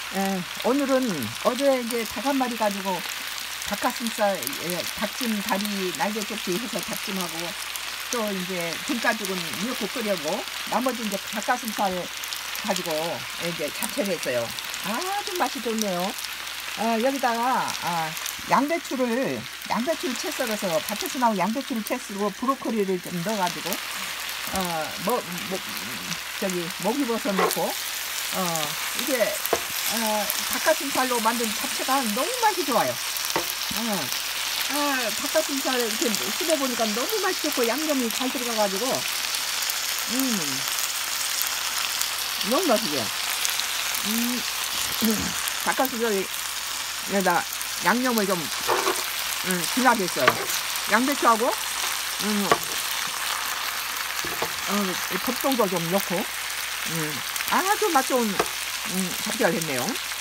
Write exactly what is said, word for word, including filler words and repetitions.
예, 오늘은 어제 이제 닭 한 마리 가지고 닭가슴살, 예, 닭찜 다리 날개 쪽지 해서 닭찜하고 또 이제 등가죽은 미역국 끓여고 나머지 이제 닭가슴살 가지고 이제 잡채를 했어요. 아주 맛이 좋네요. 어, 여기다가 아, 양배추를 양배추를 채 썰어서 밭에서 나온 양배추를 채 썰고 브로콜리를 좀 넣어가지고 어, 뭐, 뭐 저기 목이버섯 넣고 어, 이게 어, 닭가슴살로 만든 잡채가 너무 맛이 좋아요. 어, 아, 닭가슴살 이렇게 씹어보니까 너무 맛있고 양념이 잘 들어가가지고 음 너무 맛있어요. 음, 음 닭가슴살에다 양념을 좀 음, 진하게 했어요. 양배추하고 음, 어, 곱송도 좀 넣고 음, 아주 맛 좋은 음, 잡채가 됐네요.